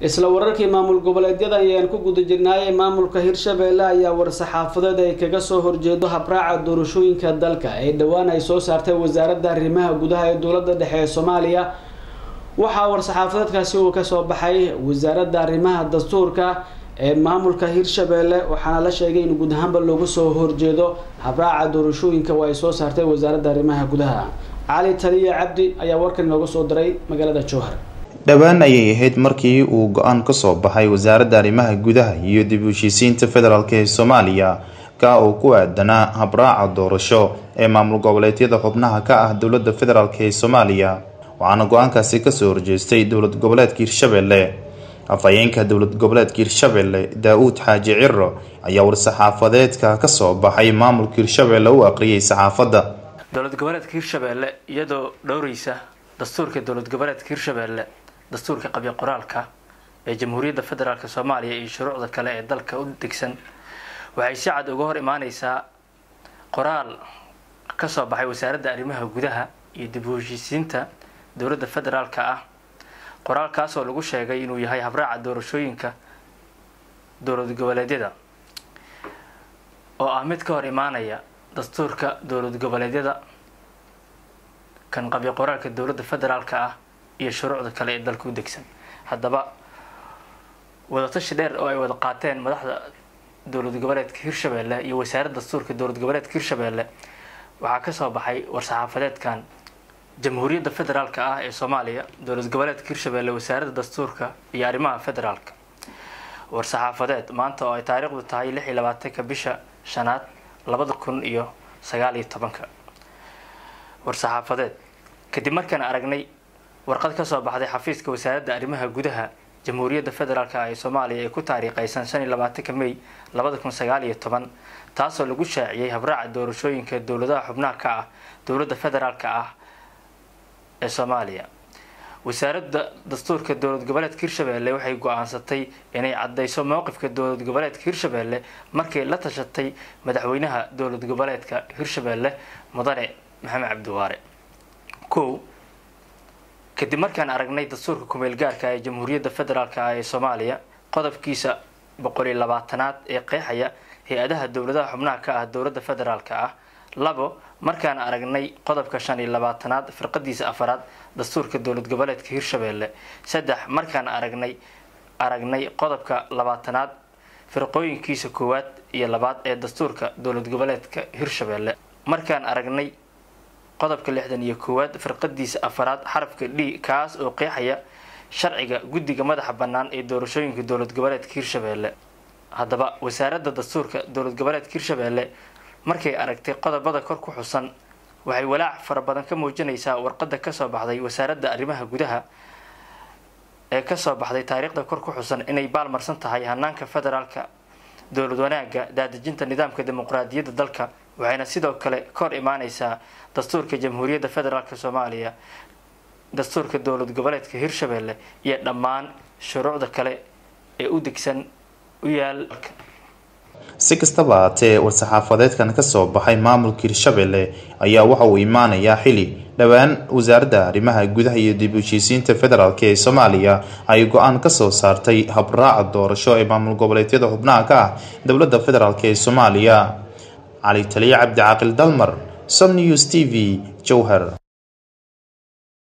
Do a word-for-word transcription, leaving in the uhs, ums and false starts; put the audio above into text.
isla wararkii maamul goboleedyada ayaan ku guda jirnay maamulka Hirshabeelle ayaa war saxaafadeed ay kaga soo horjeedo habraaca doorashooyinka dalka ee dhawaan ay soo saartay wasaaradda arrimaha gudaha ee dowladda dhexe ee Soomaaliya waxa war saxaafadeedkaasi uu ka soo baxay wasaaradda arrimaha dastuurka ee maamulka Hirshabeelle waxaana la sheegay in guud ahaanba loogu soo horjeedo habraaca doorashooyinka oo ay soo saartay wasaaradda arrimaha gudaha Ali Taliya Cabdi ayaa warkan noogu soo diray magaalada Jowhar dhawaan ayay ahayd markii uu go'aan ka soo baxay wasaaradda arrimaha gudaha iyo dib u heshiisiinta federaalka ee Soomaaliya ka oo ku aadanaa habraaca doorasho ee maamul goboleedyada xubnaha ka ah dowladda federaalka ee Soomaaliya waxaana go'aankaasi ka soo horjeestay dowlad goboleedka Hirshabeelle afayeenka dowlad goboleedka Hirshabeelle Daawud Xaaji Cirro ayaa war saxaafadeedka ka soo baxay maamulka Hirshabeelle u aqriyay saxaafadda dowlad goboleedka Hirshabeelle iyadoo dhowraysa dastuurka dowlad goboleedka Hirshabeelle dastuurka qabyo qoraalka ee Jamhuuriyadda Federaalka Soomaaliya iyo shuruucda kale ee dalka u degsan waxay si cad uga hor imaanaysaa qoraal ka soo baxay wasaaradda arrimaha gudaha iyo dib u heshiisiinta dowladda federaalka ah qoraalkaas oo lagu sheegay inuu yahay habraaca doorashooyinka dowlad goboleedyada oo ah mid ka hor imaanaya dastuurka dowlad goboleedyada kan qabyo qoraalka dowladda federaalka ah iyo shuruucda kale ee dalka u degsan haddaba wadatashi dheer oo ay wada qaateen madaxda dowlad goboleedka Hirshabeelle iyo wasaaradda dastuurka dowlad goboleedka Hirshabeelle waxaa ka soo baxay war saxaafadeedkan Jamhuuriyadda Federaalka ah ee Soomaaliya dowlad goboleedka Hirshabeelle wasaaradda dastuurka iyo arrimaha federaalka war saxaafadeed maanta oo ay taariikhdu tahay lix iyo labaatanka bisha shanaad labada kun iyo sagaal iyo tobanka war saxaafadeed kadib markaan aragnay warqad ka soo baxday xafiiska wasaaradda arrimaha gudaha Jamhuuriyadda Federaalka ee Soomaaliya ee ku taariikhaysan shan iyo labaatanka May labada kun sagaal iyo toban taasoo lagu shaaciyay habraaca doorashooyinka dowladaha xubnaha ka ah dowladda federaalka ah ee Soomaaliya wasaaradda dastuurka dowlad goboleedka Hirshabeelle waxay go'aansatay inay cadeyso mowqifka dowlad goboleedka Hirshabeelle markii la tashatay madaxweynaha dowlad goboleedka Hirshabeelle Mudane Maxamed Cabdiwaare kow kadib markaan aragnay dastuurka kumeel gaarka ee Jamhuuriyadda Federaalka ee Soomaaliya qodobkiisa boqol iyo labaatanaad ee qeexaya hay'adaha dowladaha xubnaha ka ah dowladda federaalka ah labo markaan aragnay qodobka shan iyo labaatanaad firqadiisa afaraad dastuurka dowlad goboleedka Hirshabeelle saddex markaan aragnay aragnay qodobka labaatanaad firqooyinkiisa koowaad iyo labaad ee dastuurka dowlad goboleedka Hirshabeelle markaan aragnay qodobka lixdan iyo koowaad firqadiisa afaraad xarafka D kaas oo qeexaya sharciga guddiga madaxa bannaan ee doorashooyinka dowlad goboleedka Hirshabeelle haddaba wasaaradda dastuurka dowlad goboleedka Hirshabeelle markay aragtay qodobada kor ku xusan waxay walaac fara badan ka muujinaysaa warqadda ka soo baxday wasaaradda arrimaha gudaha ee ka soo baxday taariikhda kor ku xusan inay baalmarsan tahay hanaanka federaalka dowlad wanaagga daadejinta nidaamka dimuqraadiyadda dalka waxayna sidoo kale kor imaanaysaa dastuurka Jamhuuriyadda Federaalka Soomaaliya dastuurka dowlad goboleedka Hirshabeelle iyo dhammaan shuruucda kale ee u degsan u yaal si kastaba haatee war saxaafadeedkan ka soo baxay maamulka Hirshabeelle ayaa waxa uu imaanayaa xili dhawaan wasaaradda arrimaha gudaha iyo dib u heshiisiinta federaalka ee Soomaaliya ay go'aan ka soo saartay habraaca doorasho ee maamul goboleedyada xubnaha ka ah dowladda federaalka ee Soomaaliya Ali Taliya Cabdi Caaqil Dalmar Som News T V Jowhar.